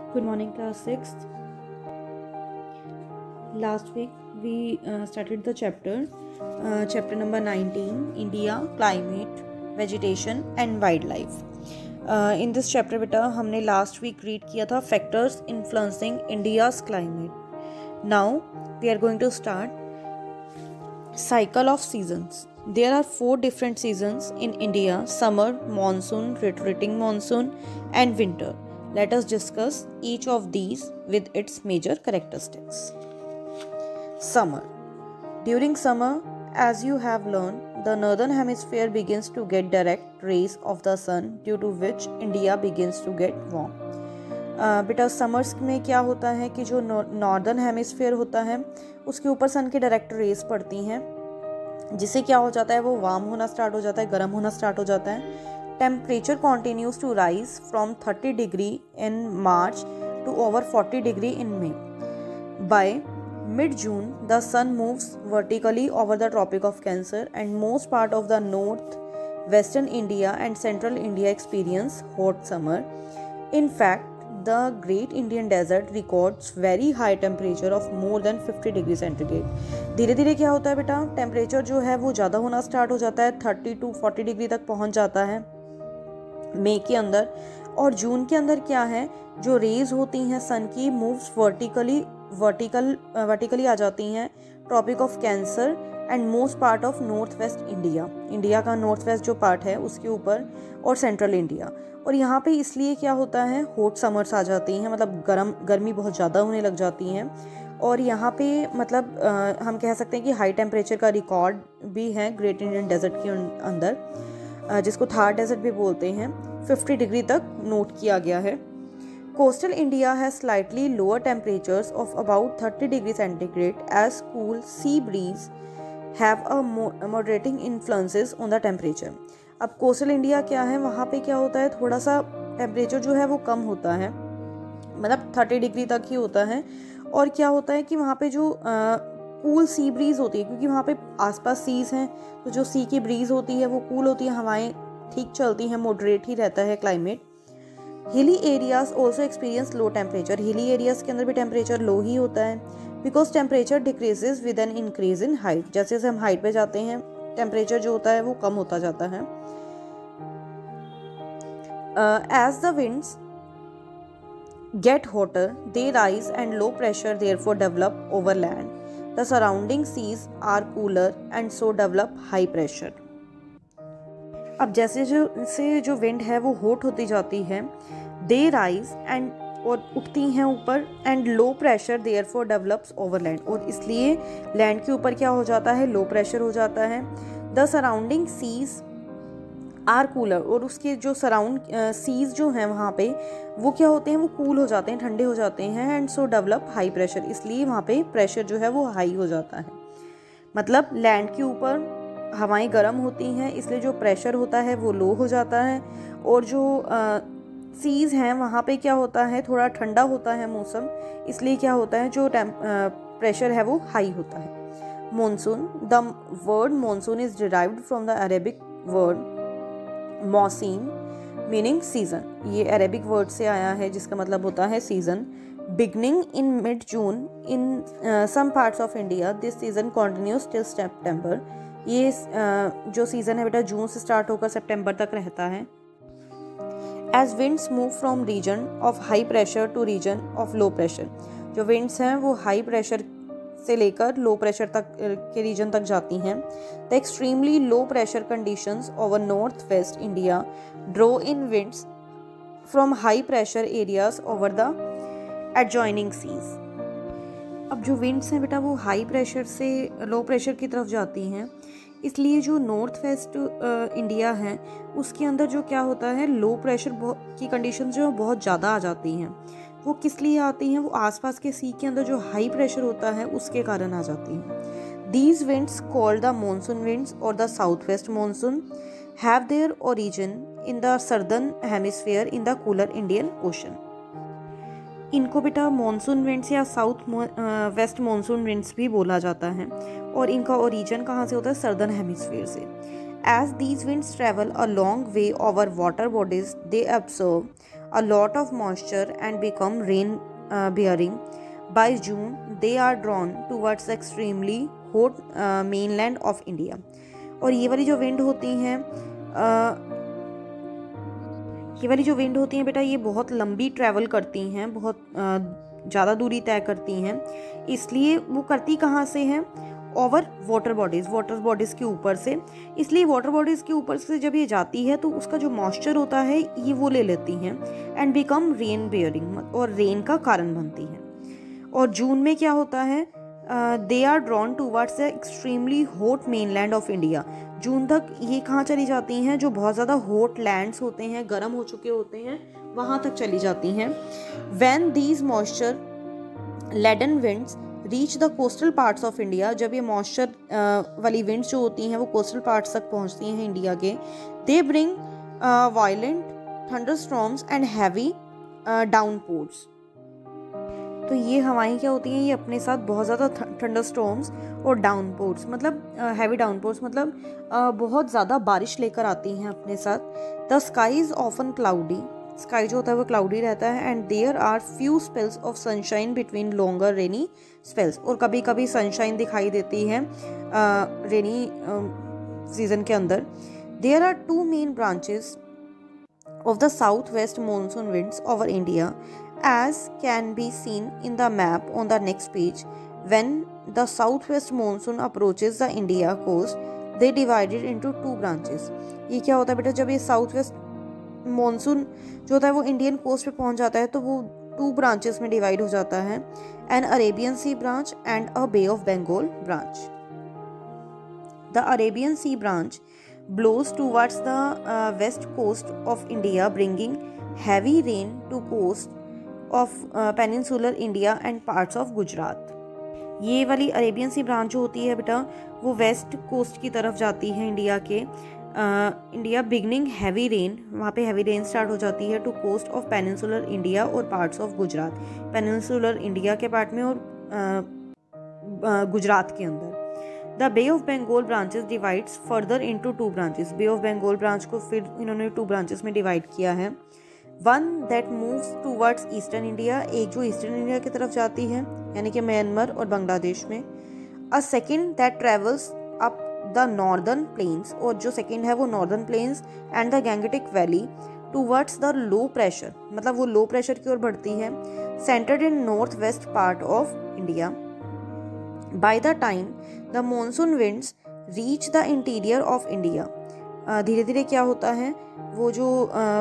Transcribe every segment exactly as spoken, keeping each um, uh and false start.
Good morning, class sixth. Last week we uh, started the chapter, uh, chapter number nineteen, India, Climate, Vegetation and Wildlife. Uh, in this chapter बेटा हमने last week read किया था factors influencing India's climate. Now we are going to start cycle of seasons. There are four different seasons in India: summer, monsoon, retreating monsoon and winter. Let us discuss each of these with its major characteristics. Summer. During summer, as you have learned, the northern hemisphere begins to get direct rays of the sun, due to which India begins to get warm. बेटा summers में क्या होता है कि जो northern hemisphere होता है उसके ऊपर सन की डायरेक्ट रेस पड़ती हैं, जिससे क्या हो जाता है, वो वार्म होना स्टार्ट हो जाता है, गर्म होना स्टार्ट हो जाता है. Temperature continues to rise from thirty degree in March to over forty degree in May. By mid-June, the sun moves vertically over the Tropic of Cancer and most part of the north, western India and central India experience hot summer. In fact, the Great Indian Desert records very high temperature of more than fifty degree centigrade. धीरे धीरे क्या होता है बेटा, temperature जो है वो ज़्यादा होना स्टार्ट हो जाता है, थर्टी टू फोर्टी डिग्री तक पहुंच जाता है मई के अंदर. और जून के अंदर क्या है, जो रेज होती हैं सन की मूव्स वर्टिकली वर्टिकल वर्टिकली आ जाती हैं tropic of cancer and most part of north west India, India का नॉर्थ वेस्ट जो पार्ट है उसके ऊपर, और सेंट्रल इंडिया. और यहाँ पे इसलिए क्या होता है, हॉट समर्स आ जाती हैं, मतलब गर्म गर्मी बहुत ज़्यादा होने लग जाती हैं. और यहाँ पे मतलब आ, हम कह सकते हैं कि हाई टेम्परेचर का रिकॉर्ड भी है ग्रेट इंडियन डेजर्ट के अंदर, जिसको थार डेजर्ट भी बोलते हैं, फिफ्टी डिग्री तक नोट किया गया है. Coastal India has slightly lower temperatures of about thirty degree centigrade as cool sea breeze have a moderating influences on the temperature. अब कोस्टल इंडिया क्या है, वहाँ पे क्या होता है, थोड़ा सा टेम्परेचर जो है वो कम होता है, मतलब थर्टी डिग्री तक ही होता है. और क्या होता है कि वहाँ पे जो कूल सी ब्रीज होती है, क्योंकि वहाँ पे आसपास सीज हैं, तो जो सी की ब्रीज होती है वो कूल होती है, हवाएं ठीक चलती हैं, मॉडरेट ही रहता है climate. Hilly areas also experience low temperature. Hilly areas के अंदर भी टेम्परेचर लो ही होता है, because temperature decreases with an increase in height. जैसे जैसे हम हाइट पे जाते हैं टेम्परेचर जो होता है वो कम होता जाता है. As the winds get hotter, they rise and low pressure therefore develop over land. The surrounding seas are cooler and so develop high pressure. अब जैसे जो से जो विंड है वो हॉट होती जाती है, they rise and और उठती हैं ऊपर, and low pressure therefore develops over land, और इसलिए लैंड के ऊपर क्या हो जाता है, लो प्रेशर हो जाता है. The surrounding seas are cooler, और उसके जो सराउंड सीज जो हैं वहाँ पे वो क्या होते हैं, वो कूल हो जाते हैं, ठंडे हो जाते हैं. And so develop high pressure, इसलिए वहाँ पे प्रेशर जो है वो हाई हो जाता है. मतलब लैंड के ऊपर हवाएं गर्म होती हैं, इसलिए जो प्रेशर होता है वो लो हो जाता है. और जो सीज हैं वहाँ पे क्या होता है, थोड़ा ठंडा होता है मौसम, इसलिए क्या होता है, जो प्रेशर है वो हाई होता है. Monsoon. The word monsoon is derived from the Arabic word mausim meaning season. ये अरेबिक वर्ड से आया है जिसका मतलब होता है season. Beginning in mid June in some parts of India, this season continues till September. ये uh, जो सीजन है बेटा जून से स्टार्ट होकर सितंबर तक रहता है. As winds move from region of high pressure to region of low pressure, जो विंड्स हैं वो हाई प्रेशर से लेकर लो प्रेशर तक के रीजन तक जाती हैं. The extremely low pressure conditions over north west India draw in winds from high pressure areas over the adjoining seas. अब जो विंड्स हैं बेटा वो हाई प्रेशर से लो प्रेशर की तरफ जाती हैं, इसलिए जो नॉर्थ वेस्ट इंडिया है उसके अंदर जो क्या होता है, लो प्रेशर की कंडीशंस जो बहुत ज़्यादा आ जाती हैं. वो किस लिए आती हैं, वो आसपास के सी के अंदर जो हाई प्रेशर होता है उसके कारण आ जाती हैं. These winds called the monsoon winds और the south west monsoon have their origin in the southern hemisphere in the cooler Indian ocean. इनको बेटा मानसून विंड्स या साउथ वेस्ट मानसून विंड्स भी बोला जाता है, और इनका ओरिजिन कहाँ से होता है, सर्दर्न हेमिस्फीयर से. As these winds travel a long way over water bodies, they absorb a lot of moisture and become rain uh, bearing. By June, they are drawn towards the extremely hot uh, mainland of India. और ये वाली जो wind होती हैं uh, ये वाली जो wind होती हैं बेटा, ये बहुत लंबी ट्रैवल करती हैं, बहुत ज़्यादा दूरी तय करती हैं। इसलिए वो करती कहाँ से हैं? Over water bodies, water bodies के ऊपर से। इसलिए वाटर बॉडीज़ के ऊपर से जब ये जाती है तो उसका जो मॉइस्चर होता है ये वो ले लेती हैं एंड बिकम रेन बेयरिंग, और रेन का कारण बनती हैं। और जून में क्या होता है? They are drawn towards the extremely hot mainland of India. जून तक ये कहाँ चली जाती हैं? जो बहुत ज़्यादा हॉट लैंड्स होते हैं, गर्म हो चुके होते हैं, वहाँ तक चली जाती हैं। When these moisture laden winds reach the coastal parts of India, जब ये मॉइस्चर वाली विंड्स जो होती हैं वो कोस्टल पार्ट्स तक पहुँचती हैं इंडिया के, they bring violent thunderstorms and heavy downpours. तो ये हवाएं क्या होती हैं? ये अपने साथ बहुत ज़्यादा थंडरस्टॉर्म्स और डाउनपोर्स, मतलब हैवी uh, डाउनपोर्स मतलब uh, बहुत ज़्यादा बारिश लेकर आती हैं अपने साथ। The sky is often cloudy, sky जो होता है वो क्लाउडी रहता है। And there are few spells of sunshine between longer rainy spells, और कभी कभी सनशाइन दिखाई देती है रेनी uh, सीजन uh, के अंदर। There are two main branches of the southwest monsoon winds over India, as can be seen in the map on the next page. When the southwest monsoon approaches the India coast, they divided into two branches. ये क्या होता है बेटा? जब ये south west monsoon जो होता है वो इंडियन कोस्ट पे पहुंच जाता है तो वो टू ब्रांचेस में डिवाइड हो जाता है, an Arabian Sea branch and a Bay of Bengal branch. The Arabian Sea branch blows towards the uh, west coast of India, bringing heavy rain to coast of uh, peninsular India and parts of Gujarat. ये वाली Arabian Sea branch जो होती है बेटा वो west coast की तरफ जाती है इंडिया के। इंडिया बिगनिंग हैवी रेन, वहाँ पे हैवी रेन स्टार्ट हो जाती है to coast of peninsular India और parts of Gujarat, peninsular India के पार्ट में और uh, गुजरात के अंदर। The Bay of Bengal branches divides further into two branches, Bay of Bengal branch को फिर इन्होंने टू ब्रांचेस में डिवाइड किया है। One that moves towards eastern India, एक जो ईस्टर्न इंडिया की तरफ जाती है यानी कि म्यांमार और बांग्लादेश में। A second that travels up the northern plains, और जो सेकेंड है वो northern plains and the Gangetic valley towards the low pressure, मतलब वो लो प्रेशर की ओर बढ़ती है, centred in north west part of India. By the time the monsoon winds reach the interior of India, धीरे धीरे क्या होता है वो जो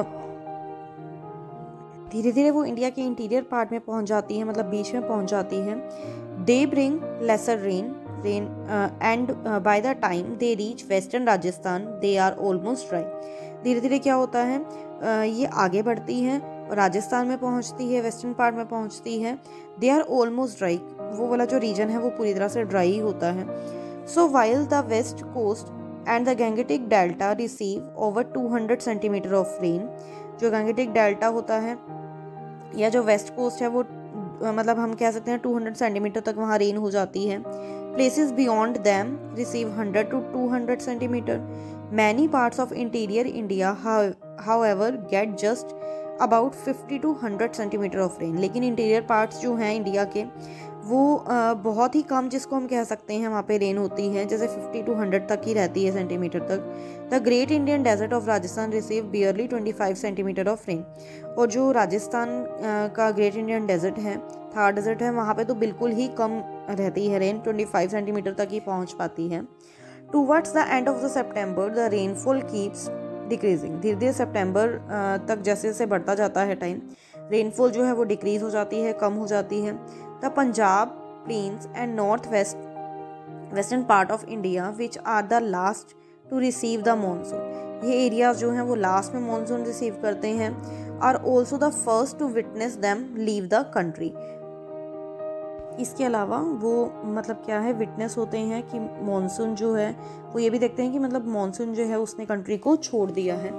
धीरे धीरे वो इंडिया के इंटीरियर पार्ट में पहुंच जाती है, मतलब बीच में पहुंच जाती है। They bring lesser rain rain uh, and uh, by the time they reach western Rajasthan they are almost dry. धीरे धीरे क्या होता है uh, ये आगे बढ़ती हैं और राजस्थान में पहुंचती है, वेस्टर्न पार्ट में पहुंचती है। दे आर ऑलमोस्ट ड्राई, वो वाला जो रीजन है वो पूरी तरह से ड्राई होता है। So while the west coast and the Gangetic delta receive over two hundred centimetre of rain, जो गैंगेटिक डेल्टा होता है या जो वेस्ट कोस्ट है वो मतलब हम कह सकते हैं टू हंड्रेड सेंटीमीटर तक वहाँ रेन हो जाती है। Places beyond them receive hundred to two hundred centimetre. Many parts of interior India however get just about fifty to hundred centimetre of rain, लेकिन इंटीरियर पार्ट्स जो हैं इंडिया के वो uh, बहुत ही कम, जिसको हम कह सकते हैं वहाँ पे रेन होती है, जैसे फिफ्टी टू हंड्रेड तक ही रहती है सेंटीमीटर तक। The great Indian desert of Rajasthan receive barely twenty five centimetre of rain, और जो राजस्थान uh, का ग्रेट इंडियन डेजर्ट है, थार डेजर्ट है, वहाँ पे तो बिल्कुल ही कम रहती है रेन, ट्वेंटी फाइव सेंटीमीटर तक ही पहुँच पाती है। Towards the end of the September the rainfall keeps decreasing, धीरे धीरे सितंबर तक जैसे जैसे बढ़ता जाता है टाइम, रेनफॉल जो है वो डिक्रीज हो जाती है, कम हो जाती है। The Punjab plains and north west western part of India which are the last to receive the monsoon, ये एरियाज जो हैं वो लास्ट में मानसून रिसीव करते हैं। Are also the first to witness them leave the country, इसके अलावा वो मतलब क्या है विटनेस होते हैं कि मॉनसून जो है वो ये भी देखते हैं कि मतलब मॉनसून जो है उसने कंट्री को छोड़ दिया है।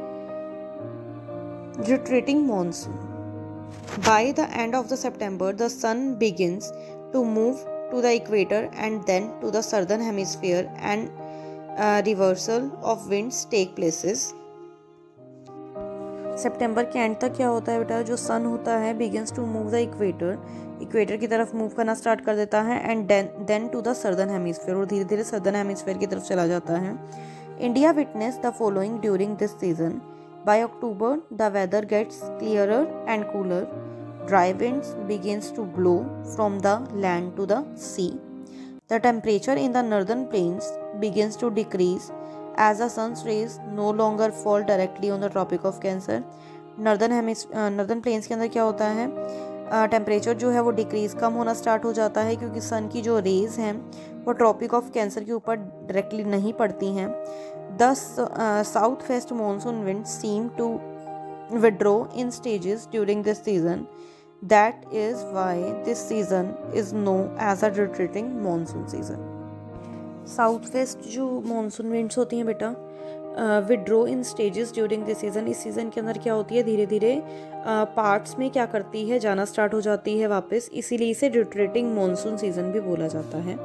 Retreating monsoon, by the end of the September the sun begins to move to the equator and then to the southern hemisphere and reversal of winds take places. सितंबर के एंड तक क्या होता है बेटा, जो सन होता है begins to move the equator, equator की तरफ मूव करना स्टार्ट कर देता है, and then to the southern hemisphere, और धीरे धीरे सर्दर्न हेमिस्फीयर की तरफ चला जाता है। India witness the following during this season. By October the weather gets clearer and cooler, dry winds begins to blow from the land to the sea. The temperature in the northern plains begins to decrease as the sun's rays no longer fall directly on the Tropic of Cancer. Northern हेमिस northern plains के अंदर क्या होता है, temperature uh, जो है वो decrease कम होना स्टार्ट हो जाता है क्योंकि सन की जो रेज हैं वो ट्रॉपिक ऑफ कैंसर के ऊपर डायरेक्टली नहीं पड़ती हैं। The south west monsoon wind seem to withdraw in stages during this season. That is why this season is known as a retreating monsoon season. South west जो monsoon winds होती हैं बेटा, withdraw in stages during this season, इस season के अंदर क्या होती है, धीरे धीरे पार्ट्स में क्या करती है, जाना स्टार्ट हो जाती है वापस, इसीलिए इसे रिट्रीटिंग मानसून सीजन भी बोला जाता है।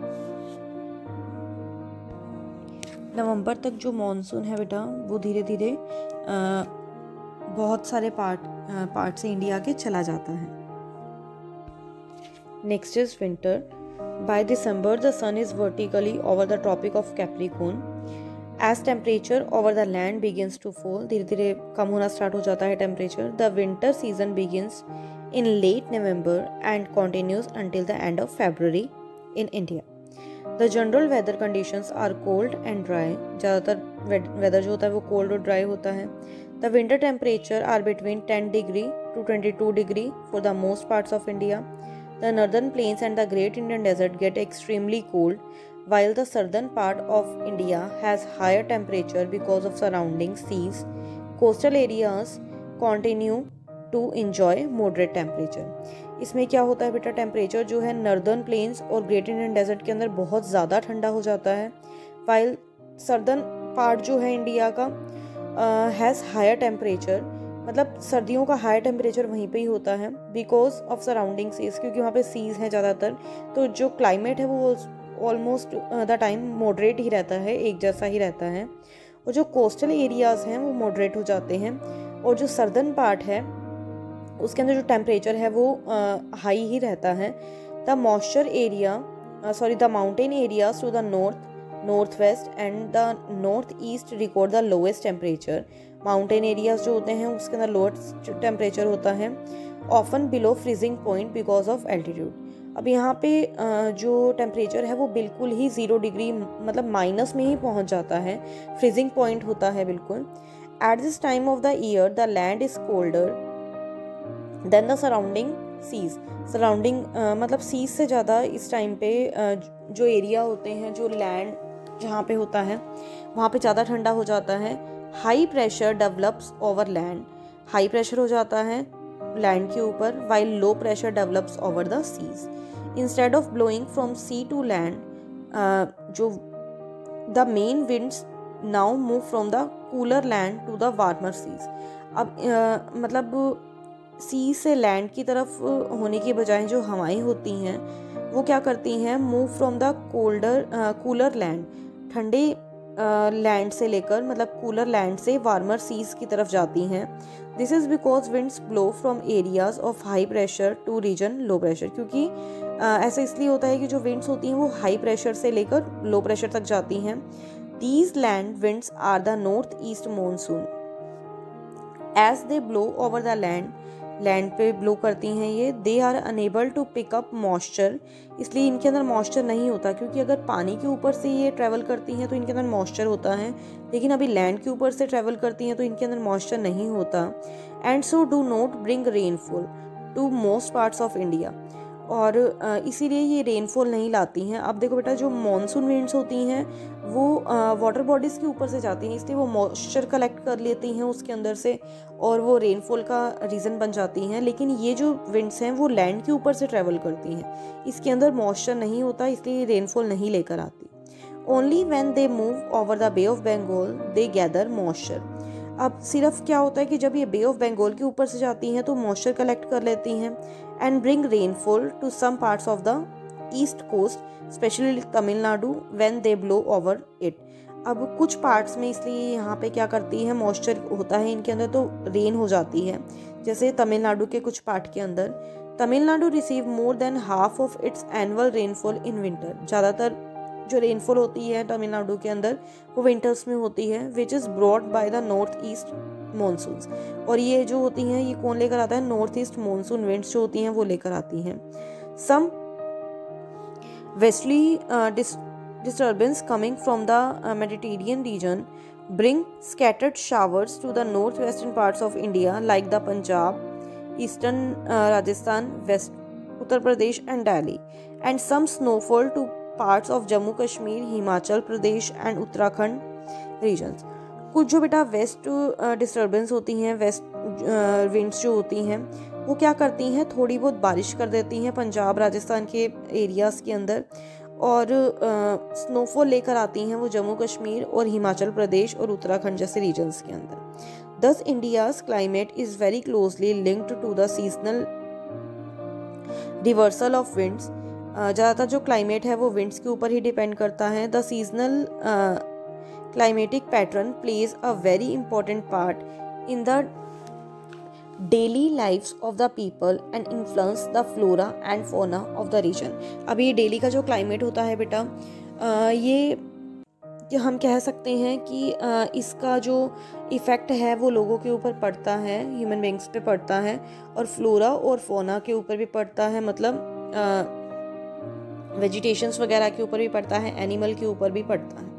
नवंबर तक जो मानसून है बेटा वो धीरे धीरे बहुत सारे पार्ट पार्ट से इंडिया के चला जाता है। Next is winter. By December the sun is vertically over the Tropic of Capricorn as temperature over the land begins to fall, धीरे धीरे कम होना स्टार्ट हो जाता है temperature. The winter season begins in late November and continues until the end of February in India. The general weather conditions are cold and dry, ज़्यादातर weather जो होता है वो कोल्ड और ड्राई होता है। The winter temperature are between ten degree to twenty-two degree for the most parts of India. The northern plains and the Great Indian Desert get extremely cold, while the southern part of India has higher temperature because of surrounding seas. Coastal areas continue to enjoy moderate temperature. इसमें क्या होता है बेटा, temperature जो है northern plains और great Indian desert के अंदर बहुत ज़्यादा ठंडा हो जाता है, वाइल सदर्न पार्ट जो है इंडिया का हैज़ हायर टेम्परेचर, मतलब सर्दियों का हायर टेम्परेचर वहीं पे ही होता है बिकॉज ऑफ सराउंडिंग सीज, क्योंकि वहाँ पे सीज हैं ज़्यादातर, तो जो क्लाइमेट है वो ऑलमोस्ट द टाइम मॉडरेट ही रहता है, एक जैसा ही रहता है। और जो कोस्टल एरियाज़ हैं वो मॉडरेट हो जाते हैं, और जो सर्दर्न पार्ट है उसके अंदर जो टेम्परेचर है वो हाई uh, ही रहता है। The moisture area sorry the mountain areas to the north north west and the north east record the lowest temperature. Mountain areas जो होते हैं उसके अंदर लोएस्ट टेम्परेचर होता है, often below freezing point because of altitude. अब यहाँ पे जो टेम्परेचर है वो बिल्कुल ही ज़ीरो डिग्री मतलब माइनस में ही पहुँच जाता है, फ्रीजिंग पॉइंट होता है बिल्कुल। At this time of the year the land is colder than the surrounding seas, surrounding मतलब सीज से ज़्यादा इस टाइम पे uh, जो एरिया होते हैं, जो लैंड जहाँ पे होता है वहाँ पे ज़्यादा ठंडा हो जाता है। High pressure develops over land, high pressure हो जाता है लैंड के ऊपर, while low pressure develops over the seas. Instead of blowing from sea to land, जो the main winds now move from the cooler land to the warmer seas. अब uh, मतलब सी से land की तरफ होने की बजाय जो हवाएं होती हैं वो क्या करती हैं, move from the colder cooler land, ठंडे लैंड uh, से लेकर मतलब कूलर लैंड से वार्मर सीज की तरफ जाती हैं। This is because winds blow from areas of high pressure to region low pressure, क्योंकि uh, ऐसा इसलिए होता है कि जो विंड्स होती हैं वो हाई प्रेशर से लेकर लो प्रेशर तक जाती हैं। These land winds are the north east monsoon, as they blow over the land, land पे ब्लो करती हैं ये। They are unable to pick up moisture, इसलिए इनके अंदर मॉइस्चर नहीं होता, क्योंकि अगर पानी के ऊपर से ये ट्रैवल करती हैं तो इनके अंदर मॉइस्चर होता है, लेकिन अभी लैंड के ऊपर से ट्रैवल करती हैं तो इनके अंदर मॉइस्चर नहीं होता। And so do not bring rainfall to most parts of India, और इसीलिए ये रेनफॉल नहीं लाती हैं। अब देखो बेटा, जो मॉनसून विंड्स होती हैं वो वाटर बॉडीज़ के ऊपर से जाती हैं, इसलिए वो मॉइस्चर कलेक्ट कर लेती हैं उसके अंदर से और वो रेनफॉल का रीज़न बन जाती हैं। लेकिन ये जो विंड्स हैं वो लैंड के ऊपर से ट्रैवल करती हैं, इसके अंदर मॉइस्चर नहीं होता, इसलिए रेनफॉल नहीं लेकर आती। Only when they move over the Bay of Bengal they gather moisture. अब सिर्फ क्या होता है कि जब ये बे ऑफ बंगाल के ऊपर से जाती हैं तो मॉइस्चर कलेक्ट कर लेती हैं and bring rainfall to some parts of the east coast specially Tamil Nadu when they blow over it. अब कुछ पार्ट्स में इसलिए यहाँ पे क्या करती है, मॉइस्चर होता है इनके अंदर तो रेन हो जाती है। जैसे तमिलनाडु के कुछ पार्ट के अंदर, Tamil Nadu receive more than half of its annual rainfall in winter. ज़्यादातर जो रेनफॉल होती है तमिलनाडु के अंदर वो विंटर्स में होती है, which is brought by the north east monsoons. और ये जो होती हैं ये कौन लेकर आता है, नॉर्थ ईस्ट मॉनसून विंड्स जो होती हैं वो लेकर आती हैं। Some westerly disturbance coming from the uh, Mediterranean region bring scattered showers to the northwestern parts of India like the Punjab, eastern uh, Rajasthan, west Uttar Pradesh and Delhi, and some snowfall to parts of Jammu Kashmir, Himachal Pradesh and Uttarakhand regions। कुछ जो बेटा waste disturbance होती हैं, waste winds जो होती हैं वो क्या करती हैं, थोड़ी बहुत बारिश कर देती हैं पंजाब राजस्थान के एरियाज़ के अंदर, और स्नोफॉल लेकर आती हैं वो जम्मू कश्मीर और हिमाचल प्रदेश और उत्तराखंड जैसे रीजन्स के अंदर। Thus India's climate is very closely linked to the seasonal reversal of winds. ज़्यादातर जो क्लाइमेट है वो विंड्स के ऊपर ही डिपेंड करता है। The seasonal climatic pattern plays a very important part in the daily lifes of the people and influence the flora and fauna of the region. अब ये डेली का जो क्लाइमेट होता है बेटा, आ, ये हम कह सकते हैं कि आ, इसका जो इफ़ेक्ट है वो लोगों के ऊपर पड़ता है, ह्यूमन बींग्स पे पड़ता है, और फ्लोरा और फोना के ऊपर भी पड़ता है, मतलब वेजिटेशंस वगैरह के ऊपर भी पड़ता है, एनिमल के ऊपर भी पड़ता है।